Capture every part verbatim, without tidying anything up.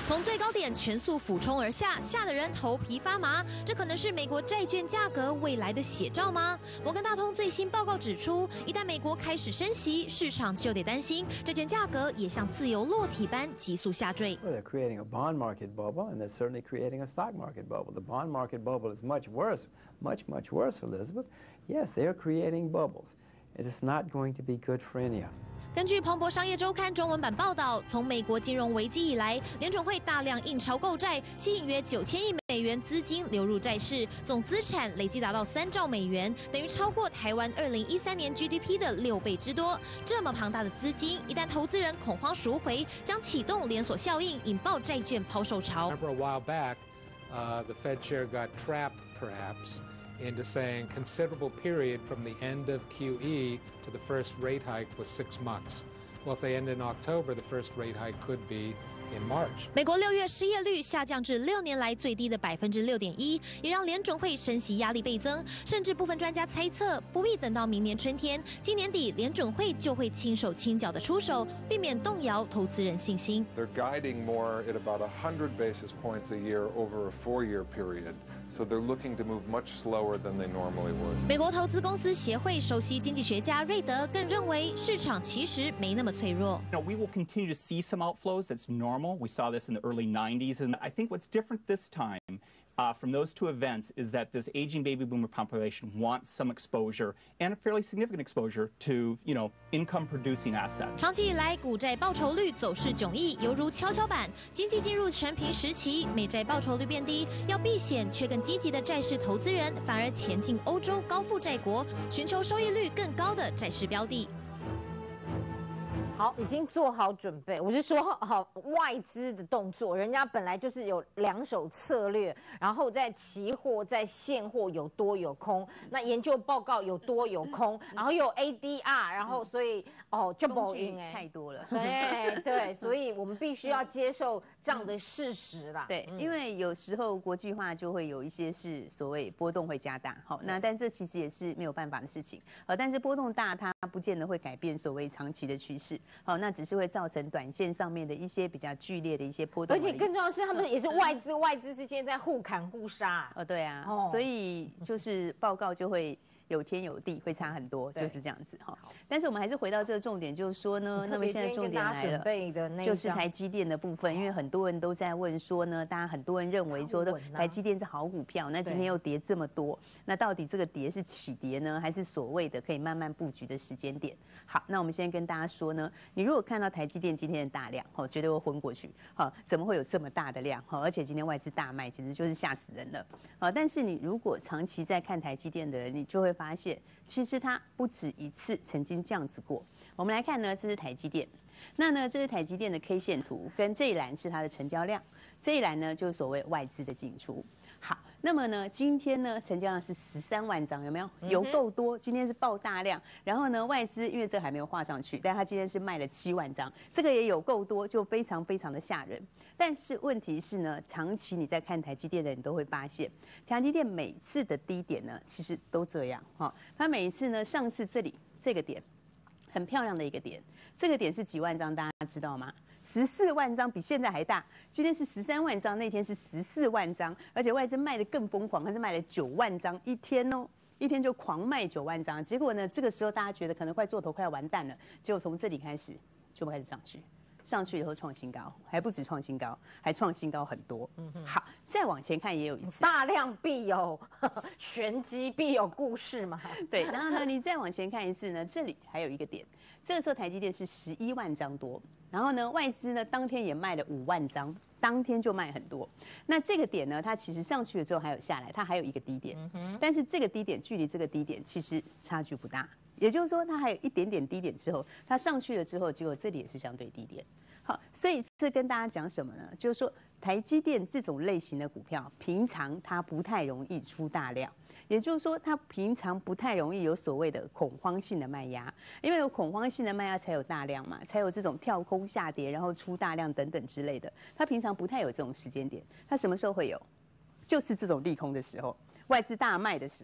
从最高点全速俯冲而下，吓得人头皮发麻。这可能是美国债券价格未来的写照吗？摩根大通最新报告指出，一旦美国开始升息，市场就得担心债券价格也像自由落体般急速下坠。 Well, they're creating a bond market bubble, and they're certainly creating a stock market bubble. The bond market bubble is much worse, much, much worse, Elizabeth. Yes, they are creating bubbles. It is not going to be good for any of us. 根据彭博商业周刊中文版报道，从美国金融危机以来，联准会大量印钞购债，吸引约九千亿美元资金流入债市，总资产累计达到三兆美元，等于超过台湾二零一三年 G D P 的六倍之多。这么庞大的资金，一旦投资人恐慌赎回，将启动连锁效应，引爆债券抛售潮。 Remember a while back, uh, the Fed chair got trapped, perhaps, into saying considerable period from the end of Q E to the first rate hike was six months. Well, if they end in October, the first rate hike could be in March. 美国六月失业率下降至六年来最低的百分之六点一，也让联准会升息压力倍增。甚至部分专家猜测，不必等到明年春天，今年底联准会就会轻手轻脚的出手，避免动摇投资人信心。 They're guiding more at about one hundred basis points a year over a four-year period. So they're looking to move much slower than they normally would. 美国投资公司协会首席经济学家瑞德更认为，市场其实没那么脆弱。 You know, we will continue to see some outflows. That's normal. We saw this in the early nineties. And I think what's different this time uh, from those two events is that this aging baby boomer population wants some exposure and a fairly significant exposure to, you know, income-producing assets. 长期以来，股债报酬率走势迥异，犹如跷跷板。经济进入全平时期，美债报酬率变低，要避险却更积极的债市投资人，反而前进欧洲高负债国，寻求收益率更高的债市标的。 好，已经做好准备。我是说，好外资的动作，人家本来就是有两手策略，然后在期货、在现货有多有空，那研究报告有多有空，然后又有 A D R， 然后所以哦就不赢哎， 太多了。 对对，所以我们必须要接受这样的事实啦。 对，因为有时候国际化就会有一些是所谓波动会加大，好，那但这其实也是没有办法的事情，呃，但是波动大它不见得会改变所谓长期的趋势。 好，那只是会造成短线上面的一些比较剧烈的一些波动， 而且更重要的是，他们也是外资，外资之间在互砍互杀。 哦，对啊， 哦、 所以就是报告就会。 有天有地，会差很多，就是这样子哈。但是我们还是回到这个重点，就是说呢，那么现在重点来了，就是台积电的部分，因为很多人都在问说呢，大家很多人认为说的台积电是好股票，那今天又跌这么多，那到底这个跌是起跌呢，还是所谓的可以慢慢布局的时间点？好，那我们现在跟大家说呢，你如果看到台积电今天的大量，哦，绝对会昏过去，好，怎么会有这么大的量？好，而且今天外资大卖，简直就是吓死人了，好，但是你如果长期在看台积电的人，你就会发现，其实它不止一次曾经这样子过。我们来看呢，这是台积电，那呢，这是台积电的 K 线图，跟这一栏是它的成交量，这一栏呢就是所谓外资的进出。好，那么呢，今天呢成交量是十三万张，有没有？有够多，今天是爆大量。然后呢，外资因为这还没有画上去，但它今天是卖了七万张，这个也有够多，就非常非常的吓人。但是问题是呢，长期你在看台积电的人都会发现，台积电每次的低点呢，其实都这样哈。它每一次呢，上次这里这个点很漂亮的一个点，这个点是几万张，大家知道吗？ 十四万张比现在还大，今天是十三万张，那天是十四万张，而且外资卖的更疯狂，它是卖了九万张一天哦，一天就狂卖九万张。结果呢，这个时候大家觉得可能快做头快要完蛋了，结果从这里开始就开始上去，上去以后创新高，还不止创新高，还创新高很多。嗯，好，再往前看也有一次， 大量必有玄机，必有故事嘛。 对，然后呢，你再往前看一次呢，这里还有一个点，这个时候台积电是十一万张多。 然后呢，外资呢当天也卖了五万张，当天就卖很多。那这个点呢，它其实上去了之后还有下来，它还有一个低点，嗯、但是这个低点距离这个低点其实差距不大，也就是说它还有一点点低点之后，它上去了之后，结果这里也是相对低点。好，所以这跟大家讲什么呢？就是说台积电这种类型的股票，平常它不太容易出大量。 也就是说，它平常不太容易有所谓的恐慌性的卖压，因为有恐慌性的卖压才有大量嘛，才有这种跳空下跌，然后出大量等等之类的。它平常不太有这种时间点，它什么时候会有？就是这种利空的时候，外资大卖的时候。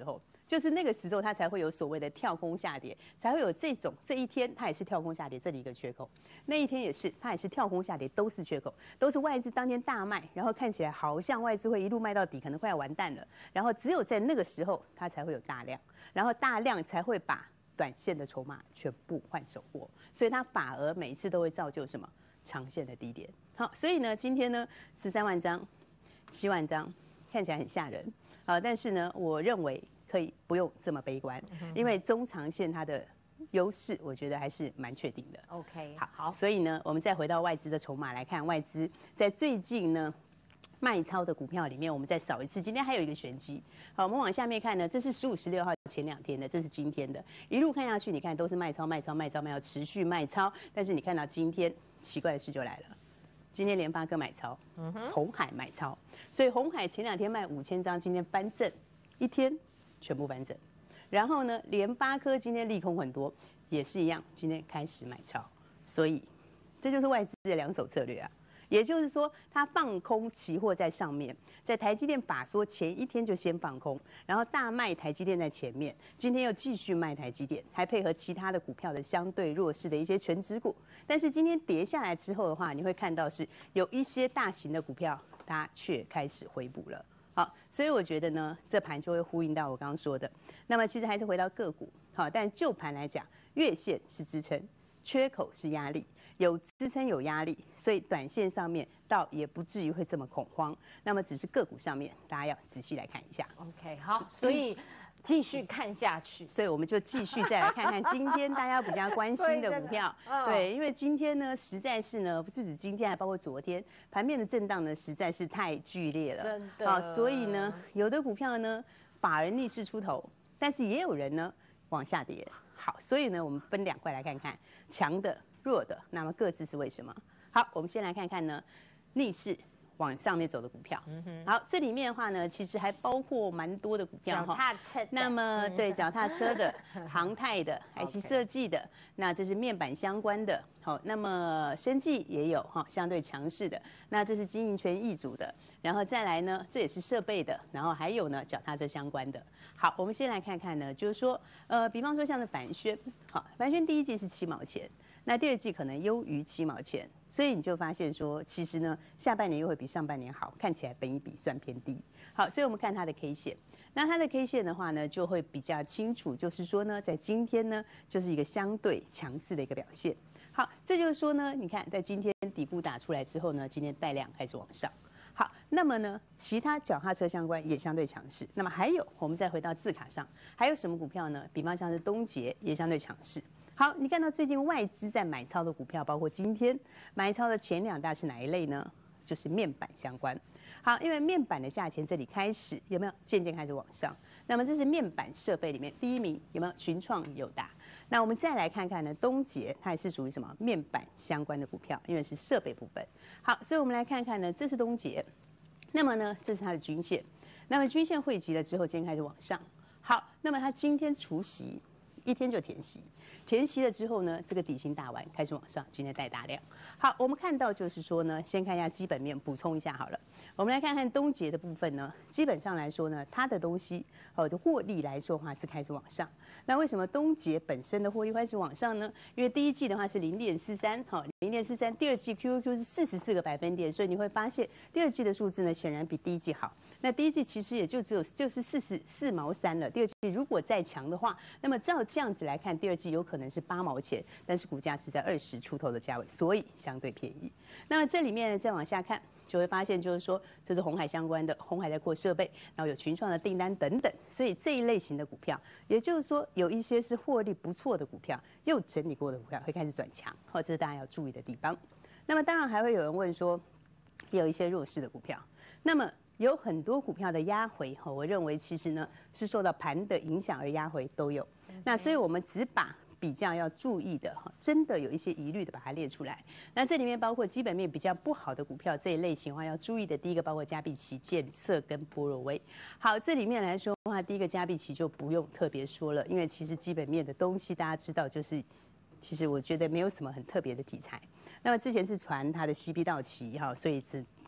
就是那个时候它才会有所谓的跳空下跌，才会有这种这一天它也是跳空下跌，这里一个缺口，那一天也是它也是跳空下跌，都是缺口，都是外资当天大卖，然后看起来好像外资会一路卖到底，可能快要完蛋了，然后只有在那个时候它才会有大量，然后大量才会把短线的筹码全部换手货，所以它反而每一次都会造就什么长线的低点。好，所以呢，今天呢十三万张、七万张，看起来很吓人啊，但是呢，我认为可以不用这么悲观，因为中长线它的优势，我觉得还是蛮确定的。 OK， 好， 好， 所以呢，我们再回到外资的筹码来看，外资在最近呢卖超的股票里面，我们再扫一次。今天还有一个玄机，好，我们往下面看呢，这是十五、十六号前两天的，这是今天的，一路看下去，你看都是卖超、卖超、卖超、卖超，持续卖超。但是你看到今天，奇怪的事就来了，今天联发科买超，嗯哼，鸿海买超，所以鸿海前两天卖五千张，今天翻正，一天全部翻正。然后呢，联发科今天利空很多，也是一样，今天开始买超，所以这就是外资的两手策略啊。也就是说，它放空期货在上面，在台积电法说前一天就先放空，然后大卖台积电在前面，今天又继续卖台积电，还配合其他的股票的相对弱势的一些权值股。但是今天跌下来之后的话，你会看到是有一些大型的股票，它却开始回补了。好，所以我觉得呢，这盘就会呼应到我刚刚说的。那么其实还是回到个股，好，但就盘来讲，月线是支撑，缺口是压力。有支撑有压力，所以短线上面倒也不至于会这么恐慌。那么只是个股上面，大家要仔细来看一下。 OK， 好，所以继续看下去。 所以我们就继续再来看看今天大家比较关心的股票。对，因为今天呢，实在是呢，不是指今天，还包括昨天盘面的震荡呢，实在是太剧烈了。 真的。 啊，所以呢，有的股票呢，法人逆势出头，但是也有人呢往下跌。好，所以呢，我们分两块来看看强的。弱的，那么各自是为什么？好，我们先来看看呢，逆势往上面走的股票。嗯、好，这里面的话呢，其实还包括蛮多的股票哈。脚踏车的。 那么对脚踏车的、航太的、I C 设计的，那这是面板相关的。好，那么生技也有哈，相对强势的。那这是经营权易主的，然后再来呢，这也是设备的，然后还有呢，脚踏车相关的。好，我们先来看看呢，就是说，呃，比方说像是凡轩，好，凡轩第一季是七毛钱。那第二季可能优于七毛钱，所以你就发现说，其实呢，下半年又会比上半年好，看起来本益比算偏低。好，所以我们看它的 K 线，那它的 K 线的话呢，就会比较清楚，就是说呢，在今天呢，就是一个相对强势的一个表现。好，这就是说呢，你看在今天底部打出来之后呢，今天带量开始往上。好，那么呢，其他脚踏车相关也相对强势。那么还有，我们再回到字卡上，还有什么股票呢？比方像是东捷也相对强势。好，你看到最近外资在买超的股票，包括今天买超的前两大是哪一类呢？就是面板相关。好，因为面板的价钱这里开始有没有渐渐开始往上？那么这是面板设备里面第一名有没有？群创、友达。那我们再来看看呢，东捷它也是属于什么面板相关的股票，因为是设备部分。好，所以我们来看看呢，这是东捷，那么呢，这是它的均线，那么均线汇集了之后，今天开始往上。好，那么它今天除息一天就填息。填息了之后呢，这个底薪大丸开始往上，今天带大量。好，我们看到就是说呢，先看一下基本面，补充一下好了。我们来看看东捷的部分呢，基本上来说呢，它的东西哦的获利来说的话是开始往上。那为什么东捷本身的获利开始往上呢？因为第一季的话是零点四三，好，零点四三，第二季 Q Q Q 是四十四个百分点，所以你会发现第二季的数字呢，显然比第一季好。那第一季其实也就只有就是四十四毛三了，第二季如果再强的话，那么照这样子来看，第二季有可能是八毛钱，但是股价是在二十出头的价位，所以相对便宜。那么这里面再往下看，就会发现就是说，这是鸿海相关的，鸿海在扩设备，然后有群创的订单等等，所以这一类型的股票，也就是说有一些是获利不错的股票，又整理过的股票会开始转强，好，这是大家要注意的地方。那么当然还会有人问说，也有一些弱势的股票，那么有很多股票的压回，我认为其实呢是受到盘的影响而压回都有。那所以我们只把比较要注意的，真的有一些疑虑的把它列出来。那这里面包括基本面比较不好的股票这一类型的话，要注意的第一个包括嘉必奇、建设跟波若威。好，这里面来说的话，第一个嘉必奇就不用特别说了，因为其实基本面的东西大家知道，就是其实我觉得没有什么很特别的题材。那么之前是传它的 C P 到期哈，所以只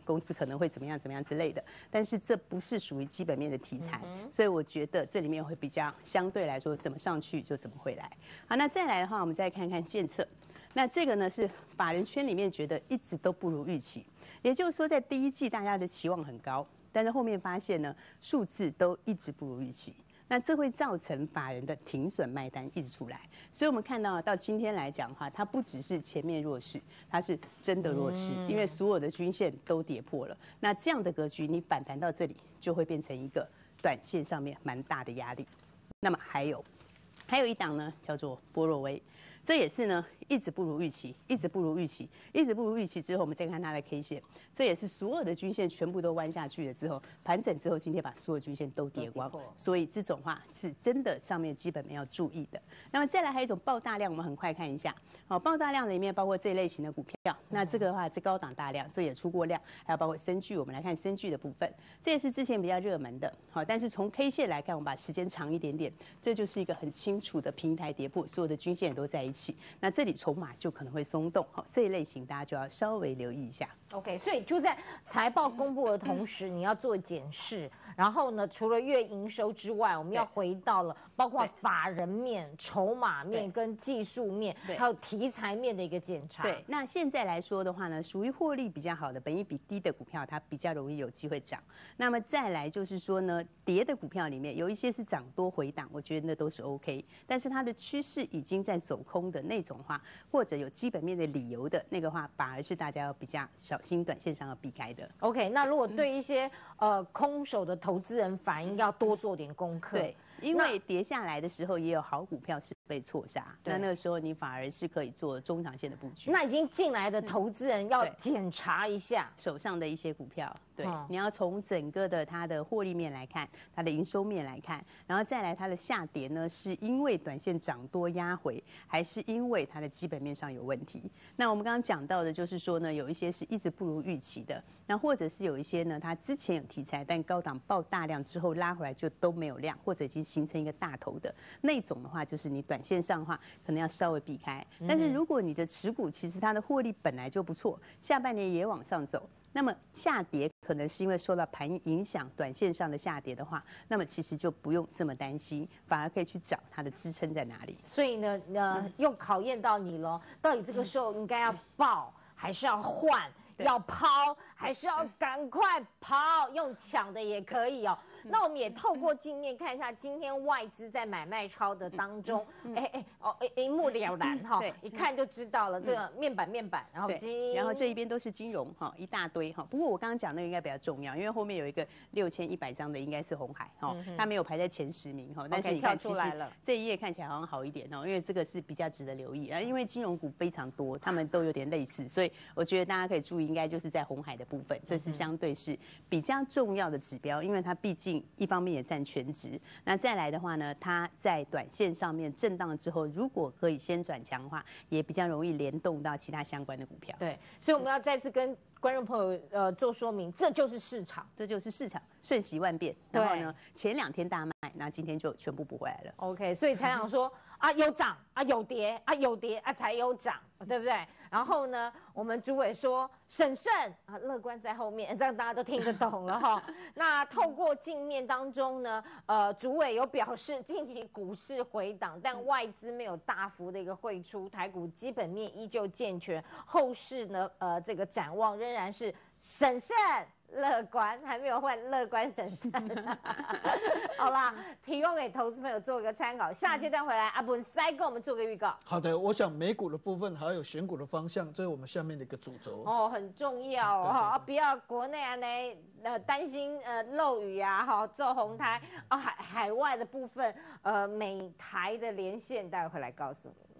公司可能会怎么样怎么样之类的，但是这不是属于基本面的题材，所以我觉得这里面会比较相对来说怎么上去就怎么回来。好，那再来的话，我们再看看建策。那这个呢是法人圈里面觉得一直都不如预期，也就是说在第一季大家的期望很高，但是后面发现呢数字都一直不如预期，那这会造成法人的停损卖单一直出来，所以我们看到到今天来讲的话，它不只是前面弱势，它是真的弱势，因为所有的均线都跌破了，那这样的格局你反弹到这里就会变成一个短线上面蛮大的压力。那么还有还有一档呢叫做波若威，这也是呢一直不如预期，一直不如预期，一直不如预期之后，我们再看它的 K 线，这也是所有的均线全部都弯下去了之后，盘整之后，今天把所有均线都跌光，所以这种话是真的上面基本面要注意的。那么再来还有一种爆大量，我们很快看一下，好，爆大量里面包括这一类型的股票，那这个的话是高档大量，这也出过量，还有包括深巨，我们来看深巨的部分，这也是之前比较热门的，好，但是从 K 线来看，我们把时间长一点点，这就是一个很清楚的平台跌破，所有的均线也都在一起，那这里筹码就可能会松动，好，这一类型大家就要稍微留意一下。 OK， 所以就在财报公布的同时，你要做检视，然后呢，除了月营收之外，我们要回到了包括法人面、筹码面跟技术面，还有题材面的一个检查。 对，那现在来说的话呢，属于获利比较好的、本益比低的股票，它比较容易有机会涨。那么再来就是说呢，跌的股票里面有一些是涨多回档，我觉得那都是 OK， 但是它的趋势已经在走空的那种话，或者有基本面的理由的那个话，反而是大家要比较小心，短线上要避开的。 OK， 那如果对一些呃空手的投资人，反应要多做点功课。 对，因为跌下来的时候也有好股票是被错杀，那那个时候你反而是可以做中长线的布局。 那已经进来的投资人要检查一下手上的一些股票，对，嗯、你要从整个的它的获利面来看，它的营收面来看，然后再来它的下跌呢，是因为短线涨多压回，还是因为它的基本面上有问题？那我们刚刚讲到的就是说呢，有一些是一直不如预期的，那或者是有一些呢，它之前有题材，但高档爆大量之后拉回来就都没有量，或者已经形成一个大头的那种的话，就是你短线上的话可能要稍微避开。但是如果你的持股其实它的获利本来就不错，下半年也往上走，那么下跌可能是因为受到盘影响，短线上的下跌的话，那么其实就不用这么担心，反而可以去找它的支撑在哪里。 所以呢，呃，嗯、又考验到你了，到底这个时候应该要爆还是要换？要抛还是要赶快抛？用抢的也可以哦。那我们也透过镜面看一下，今天外资在买卖超的当中，哎哎哦，一目了然哈，一看就知道了。这个面板面板，然后金， 然后这一边都是金融哈，一大堆哈。不过我刚刚讲那个应该比较重要，因为后面有一个六千一百张的应该是鸿海哈，它没有排在前十名哈，但是你看其实这一页看起来好像好一点哦，因为这个是比较值得留意啊，因为金融股非常多，他们都有点类似，所以我觉得大家可以注意，应该就是在鸿海的部分，这是相对是比较重要的指标，因为它毕竟一方面也占全值，那再来的话呢，它在短线上面震荡之后，如果可以先转强的话，也比较容易联动到其他相关的股票。 对，所以我们要再次跟观众朋友呃做说明，这就是市场， 这就是市场，瞬息万变。然后呢，前两天大卖，那今天就全部补回来了。 OK， 所以才想说啊有涨啊有跌啊有跌啊才有涨，对不对？然后呢，我们主委说审慎啊，乐观在后面，这样大家都听得懂了哈。那透过镜面当中呢，呃，主委有表示近期股市回档，但外资没有大幅的一个汇出，台股基本面依旧健全，后市呢，呃，这个展望仍然是审慎。乐观还没有换，乐观审慎。好啦，提供给投资朋友做一个参考。下阶段回来，阿文再跟我们做个预告。 好的，我想美股的部分还有选股的方向，这是我们下面的一个主轴。 哦，很重要哦，不要国内啊呢呃担心呃漏雨啊，哈，做红台啊海海外的部分呃美台的连线，待会会来告诉你。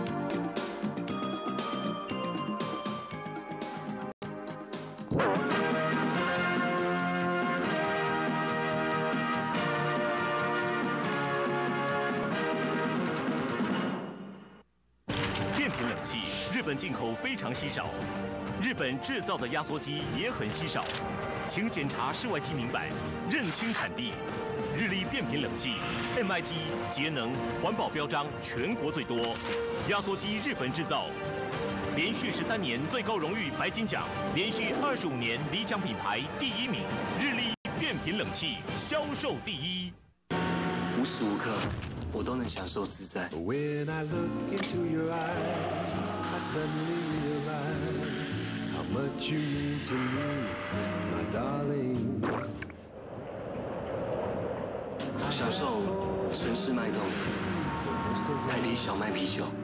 Whoa. 本进口非常稀少，日本制造的压缩机也很稀少。请检查室外机明版，认清产地。日立变频冷气 ，M I T 节能环保标章全国最多，压缩机日本制造。 连续十三年最高荣誉白金奖，连续二十五年理想品牌第一名，日立变频冷气销售第一。 无时无刻，我都能享受自在。When I look into your eyes, I suddenly realize how much you mean to me, my darling. 享受绅士脉动，台啤小麦啤酒。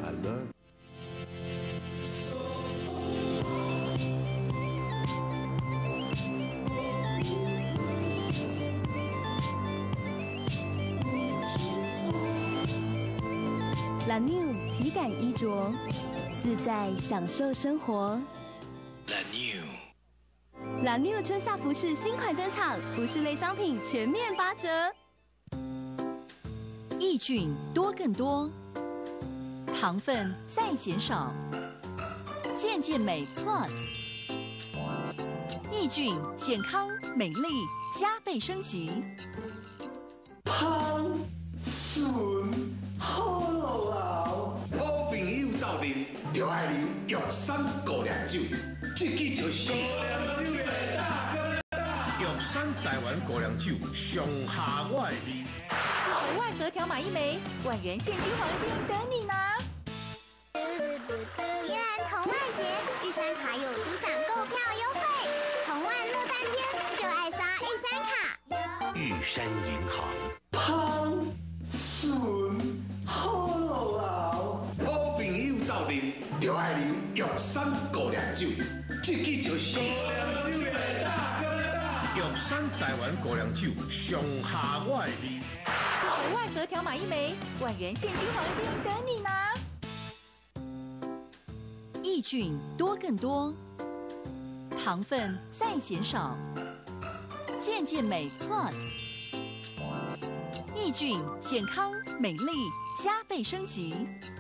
La New 体感衣着，自在享受生活。La New La New 春夏服饰新款登场，服饰类商品全面八折。 益菌多更多，糖分再减少，健健美 Plus， 益菌健康美丽加倍升级。 香顺好老，好朋友斗阵就爱啉玉山高粱酒，这支就是高粱酒的大哥大。玉山台湾高粱酒上下我的味。 海外和条码一枚，万元现金黄金等你拿。 宜兰童万节，玉山卡有独享购票优惠，童万乐半天就爱刷玉山卡。 玉山银行。 香顺好老，好朋友斗阵就爱啉玉山高粱酒，这支就是高粱酒的大哥大。玉山台湾高粱酒上下我的味。 海外和条码一枚，万元现金黄金等你拿。益菌多更多，糖分再减少，健健美 Plus， 益菌健康美丽加倍升级。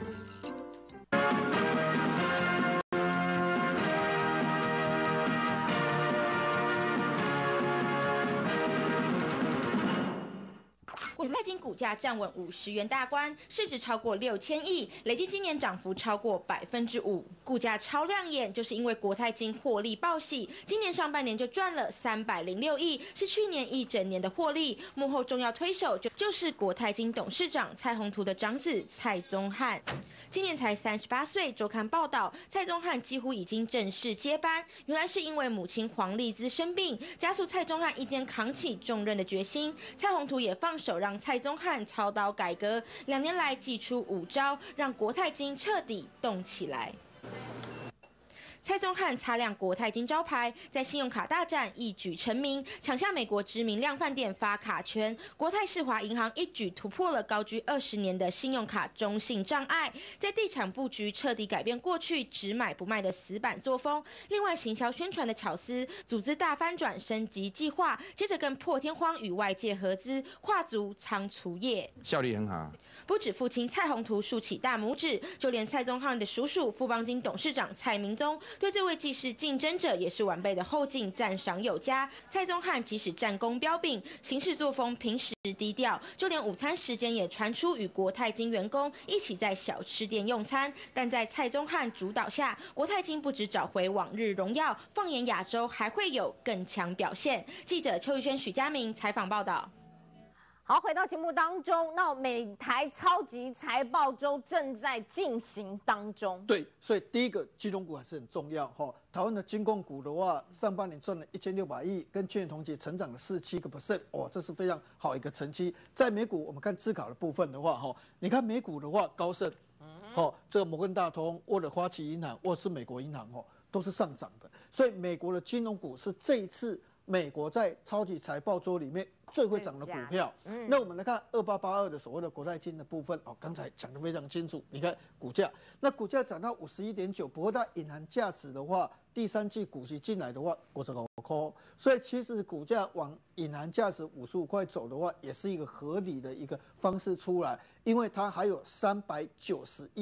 国泰金股价站稳五十元大关，市值超过六千亿，累计今年涨幅超过百分之五，股价超亮眼，就是因为国泰金获利报喜，今年上半年就赚了三百零六亿，是去年一整年的获利。幕后重要推手就就是国泰金董事长蔡宏图的长子蔡宗翰，今年才三十八岁。周刊报道，蔡宗翰几乎已经正式接班，原来是因为母亲黄丽姿生病，加速蔡宗翰一肩扛起重任的决心。蔡宏图也放手让。 让蔡宗翰操刀改革，两年来祭出五招，让国泰金彻底动起来。蔡宗翰擦亮国泰金招牌，在信用卡大战一举成名，抢下美国知名量贩店发卡权。国泰世华银行一举突破了高居二十年的信用卡中性障碍，在地产布局彻底改变过去只买不卖的死板作风。另外，行销宣传的巧思，组织大翻转升级计划，接着跟破天荒与外界合资，跨足仓储业， 效率很好。 不止父亲蔡宏图竖起大拇指，就连蔡宗翰的叔叔富邦金董事长蔡明宗。 对这位既是竞争者也是晚辈的后进赞赏有加。蔡宗翰即使战功彪炳，行事作风平时低调，就连午餐时间也传出与国泰金员工一起在小吃店用餐。但在蔡宗翰主导下，国泰金不止找回往日荣耀，放眼亚洲还会有更强表现。记者邱玉轩、许佳明采访报道。 好，回到节目当中，那每台超级财报周正在进行当中。 对，所以第一个金融股还是很重要哈。台湾的金控股的话，上半年赚了一千六百亿，跟去年同期成长了四十七个 percent， 哇，这是非常好一个成绩。在美股，我们看自考的部分的话，哈，你看美股的话，高盛，哦，这个摩根大通或者花旗银行或者是美国银行，哦，都是上涨的。所以美国的金融股是这一次美国在超级财报周里面 最会涨的股票，嗯，那我们来看二八八二的所谓的国泰金的部分哦，刚才讲得非常清楚。你看股价，那股价涨到五十一点九，不过它隐含价值的话，第三季股息进来的话，五十五块，所以其实股价往隐含价值五十五块走的话，也是一个合理的一个方式出来，因为它还有三百九十亿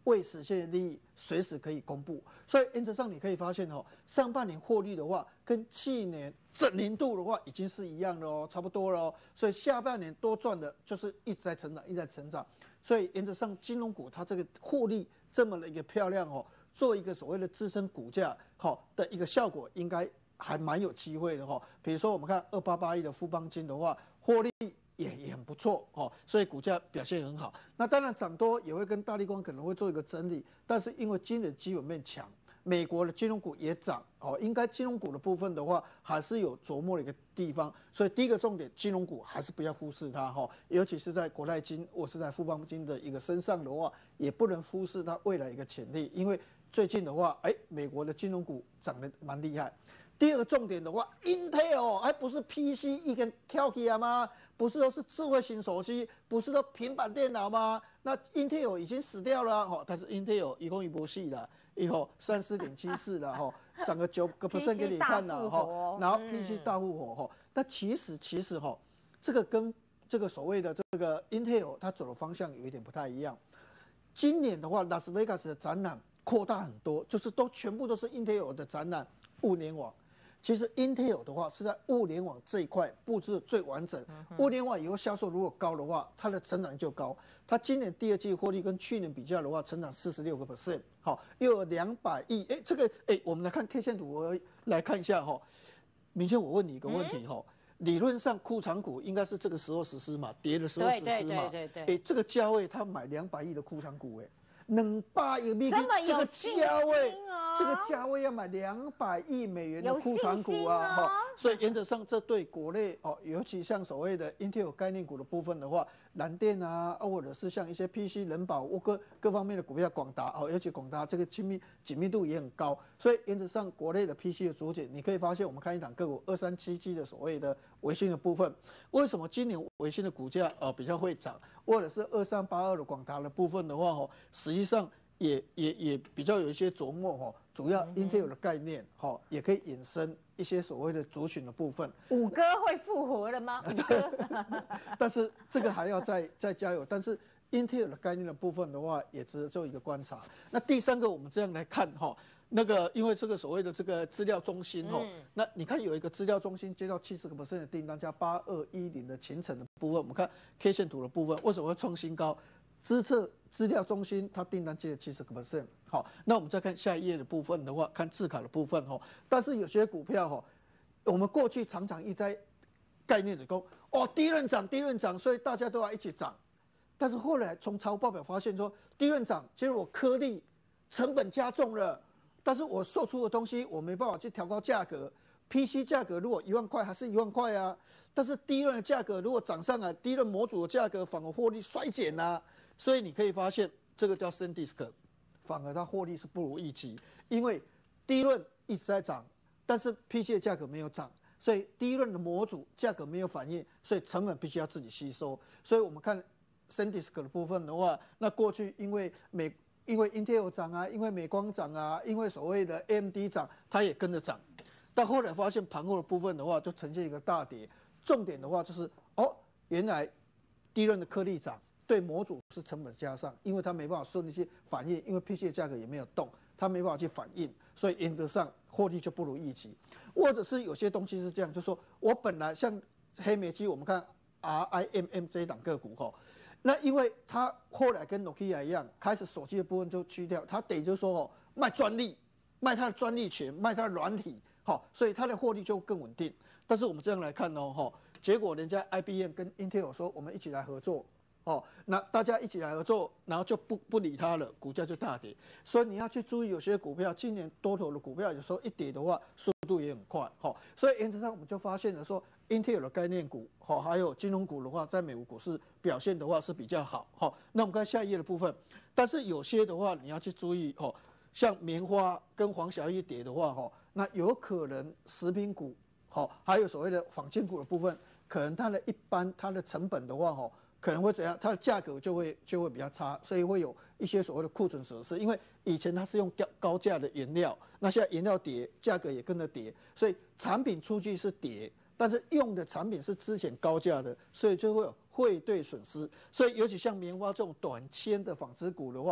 未实现的利益随时可以公布。所以原则上你可以发现哦，上半年获利的话，跟去年整年度的话已经是一样的哦，差不多了哦。所以下半年多赚的就是一直在成长，一直在成长。所以原则上金融股它这个获利这么的一个漂亮哦，做一个所谓的支撑股价好的一个效果，应该还蛮有机会的哈。比如说我们看二八八一的富邦金的话，获利也也很不错哦，所以股价表现很好。那当然涨多也会跟大立光可能会做一个整理，但是因为今年基本面强，美国的金融股也涨哦，应该金融股的部分的话还是有琢磨的一个地方。所以第一个重点，金融股还是不要忽视它哈，尤其是在国泰金或是在富邦金的一个身上的话，也不能忽视它未来一个潜力，因为最近的话，哎，美国的金融股涨得蛮厉害。第二个重点的话 ，Intel 还不是 P C 一根跳起来吗？不是都是智慧型手机，不是都平板电脑吗？那 Intel 已经死掉了哈，但是 Intel 一共一波戏了，以后三四点七四了哈，涨个九个 percent 给你看了哈，然后 P C 大复活哈。那其实其实哈，这个跟这个所谓的这个 Intel 它走的方向有一点不太一样。今年的话，拉斯维加斯的展览扩大很多，就是都全部都是 Intel 的展览，物联网。其实 Intel 的话是在物联网这一块布置的最完整。物联网以后销售如果高的话，它的成长就高。它今年第二季获利跟去年比较的话，成长四十六个 percent， 好，又有两百亿。哎，这个哎，我们来看 K 线图来看一下哈。明谦，我问你一个问题哈，理论上库藏股应该是这个时候实施嘛，跌的时候实施嘛。对对对对。哎，这个价位他买两百亿的库藏股，哎。两百亿美金，这个价位，这个价位要买两百亿美元的库藏股啊，哈，所以原则上这对国内哦，尤其像所谓的 Intel 概念股的部分的话，南电啊，或者是像一些 P C 人保、各各方面的股票，广达哦，尤其广达这个亲密紧密度也很高，所以原则上国内的 P C 的主体，你可以发现，我们看一档个股二三七七的所谓的微星的部分，为什么今年微星的股价呃比较会涨？或者是二三八二的广达的部分的话，哦，实际上也也也比较有一些琢磨哈，主要 Intel 的概念哈，也可以引申一些所谓的族群的部分。 五哥会复活了吗？五哥， 但是这个还要再再加油。但是 Intel 的概念的部分的话，也值得做一个观察。那第三个，我们这样来看哈。那个，因为这个所谓的这个资料中心哦，嗯、那你看有一个资料中心接到七十个 percent 的订单，加八二一零的勤诚的部分，我们看 K 线图的部分，为什么会创新高？资测资料中心它订单接了七十个 percent， 好，那我们再看下一页的部分的话，看字卡的部分哈，但是有些股票哈，我们过去常常一在概念里说，哦，第一轮涨，第一轮涨，所以大家都要一起涨，但是后来从财务报表发现说，第一轮涨，结果我颗粒成本加重了。但是我售出的东西我没办法去调高价格 ，P C 价格如果一万块还是一万块啊，但是第一轮的价格如果涨上来，第一轮模组的价格反而获利衰减啊，所以你可以发现这个叫 SanDisk， 反而它获利是不如预期，因为第一轮一直在涨，但是 P C 的价格没有涨，所以第一轮的模组价格没有反应，所以成本必须要自己吸收，所以我们看 SanDisk 的部分的话，那过去因为美因为 Intel 涨啊，因为美光涨啊，因为所谓的 A M D 涨，它也跟着涨。但后来发现盘后的部分的话，就呈现一个大跌。重点的话就是哦，原来第一轮的颗粒涨，对模组是成本加上，因为它没办法顺利去反应，因为 P C 的价格也没有动，它没办法去反应，所以原则上获利就不如预期。或者是有些东西是这样，就是说我本来像黑莓机，我们看 R I M M 这一档个股吼。那因为它后来跟 Nokia 一样，开始手机的部分就去掉，它等于就是说哦，卖专利，卖它的专利权，卖它的软体，好，所以它的获利就更稳定。但是我们这样来看哦，哈，结果人家 I B M 跟 Intel 说我们一起来合作，哦，那大家一起来合作，然后就不不理它了，股价就大跌。所以你要去注意，有些股票今年多头的股票，有时候一跌的话，速度也很快，好，所以原则上我们就发现了说。Intel 的概念股，好，还有金融股的话，在美国股市表现的话是比较好，好。那我们看下一页的部分，但是有些的话你要去注意，哦，像棉花跟黄小玉跌的话，哈，那有可能食品股，好，还有所谓的纺织股的部分，可能它的一般它的成本的话，哈，可能会怎样？它的价格就会就会比较差，所以会有一些所谓的库存损失，因为以前它是用高高价的原料，那现在原料跌，价格也跟着跌，所以产品出去是跌。但是用的产品是之前高价的，所以就会有汇兑损失。所以尤其像棉花这种短纤的纺织股的话，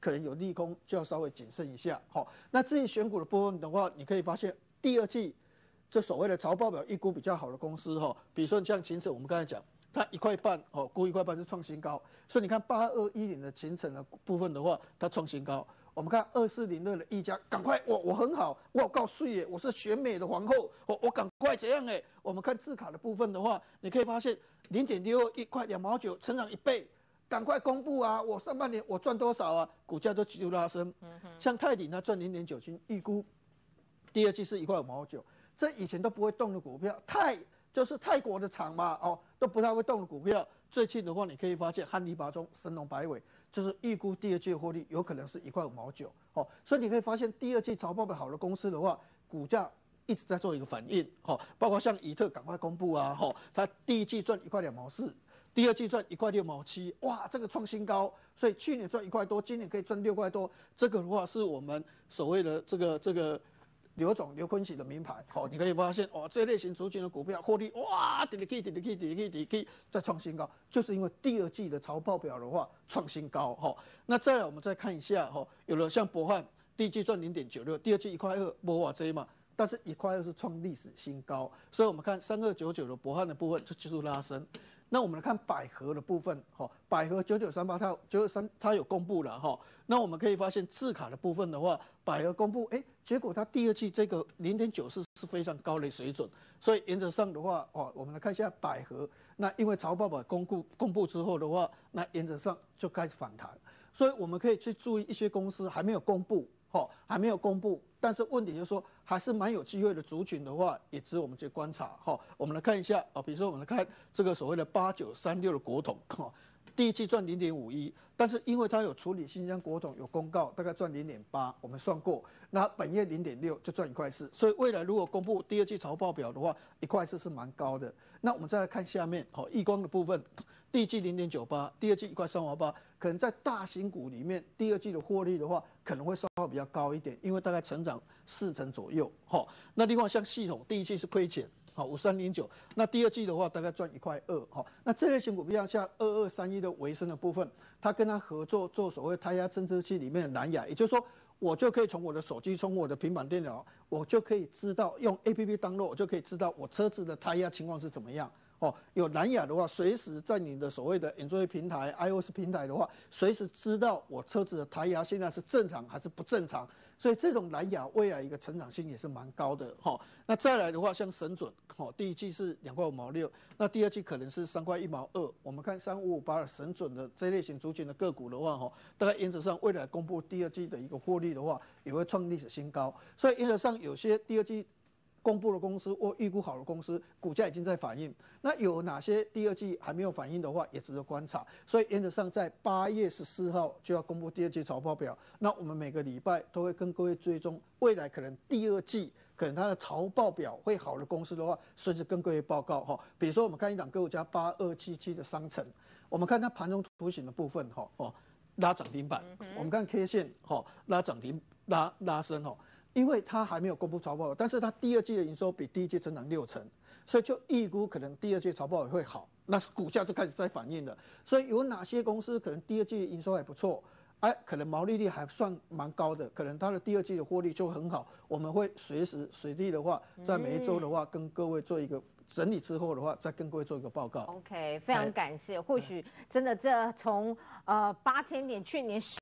可能有利空，就要稍微谨慎一下。好，那至于选股的部分的话，你可以发现第二季这所谓的财报表预估比较好的公司哈，比如说像勤诚，我们刚才讲。它一块半哦，估一块半是创新高，所以你看八二一零的勤诚的部分的话，它创新高。我们看二四零二的一家，赶快我我很好，我告诉耶，我是选美的皇后，我我赶快怎样哎？我们看字卡的部分的话，你可以发现零点六二一块两毛九，成长一倍，赶快公布啊！我上半年我赚多少啊？股价都急速拉升。像泰鼎它赚零点九七，预估第二季是一块五毛九，这以前都不会动的股票，泰。就是泰国的厂嘛，哦，都不太会动的股票。最近的话，你可以发现汉力拔中、神农百尾，就是预估第二季的获利有可能是一块五毛九，哦，所以你可以发现第二季财报好的公司的话，股价一直在做一个反应，哦，包括像怡特赶快公布啊，哦，它第一季赚一块两毛四，第二季赚一块六毛七，哇，这个创新高，所以去年赚一块多，今年可以赚六块多，这个的话是我们所谓的这个这个。刘总刘坤喜的名牌，好，你可以发现哦，这类型族群的股票获利哇，滴滴 K 滴滴 K 滴滴 K 滴滴 K 再创新高，就是因为第二季的财报表的话创新高哈。那再来我们再看一下哈，有了像博汉第一季赚零点九六，第二季一块二，博瓦 J 嘛，但是一块二是创历史新高，所以我们看三二九九的博汉的部分就技术拉升。那我们来看百合的部分，哈，百合九九三八，它九九三它有公布了哈。那我们可以发现字卡的部分的话，百合公布，哎，结果它第二季这个零点九四是非常高的水准，所以原则上的话，哦，我们来看一下百合，那因为财报表公布公布之后的话，那原则上就开始反弹，所以我们可以去注意一些公司还没有公布，哈，还没有公布。但是问题就是说，还是蛮有机会的族群的话，也值得我们去观察哈。我们来看一下啊，比如说我们来看这个所谓的八九三六的国统哈，第一季赚零点五一，但是因为它有处理新疆国统有公告，大概赚零点八，我们算过，那本月零点六就赚一块四，所以未来如果公布第二季财报表的话，一块四是蛮高的。那我们再来看下面，好，易光的部分。第一季零点九八，第二季一块三毛八，可能在大型股里面，第二季的获利的话，可能会稍微比较高一点，因为大概成长四成左右。好，那另外像系统，第一季是亏钱，好五三零九，那第二季的话大概赚一块二。好，那这类型股票像二二三一的维生的部分，它跟它合作做所谓胎压侦测器里面的蓝牙，也就是说，我就可以从我的手机、从我的平板电脑，我就可以知道用 A P P download， 我就可以知道我车子的胎压情况是怎么样。哦，有蓝牙的话，随时在你的所谓的 Android 平台、iOS 平台的话，随时知道我车子的胎压现在是正常还是不正常。所以这种蓝牙未来一个成长性也是蛮高的哈、哦。那再来的话，像神准，哦，第一季是两块五毛六，那第二季可能是三块一毛二。我们看三五五八的神准的这类型族群的个股的话，哈、哦，大概原则上未来公布第二季的一个获利的话，也会创历史新高。所以原则上有些第二季公布的公司或预估好的公司，股价已经在反应。那有哪些第二季还没有反应的话，也值得观察。所以原则上在八月十四号就要公布第二季财报表。那我们每个礼拜都会跟各位追踪未来可能第二季可能它的财报表会好的公司的话，随时跟各位报告哈。比如说我们看一档个股价八二七七的商城，我们看它盘中图形的部分哈哦拉涨停板，嗯、我们看 K 线哈拉涨停拉拉升哈。因为它还没有公布财报，但是它第二季的营收比第一季增长六成，所以就预估可能第二季财报也会好，那股价就开始在反应了。所以有哪些公司可能第二季营收还不错，哎，可能毛利率还算蛮高的，可能它的第二季的获利就很好。我们会随时随地的话，在每一周的话，跟各位做一个整理之后的话，再跟各位做一个报告。 OK， 非常感谢。或许真的这从呃八千点去年。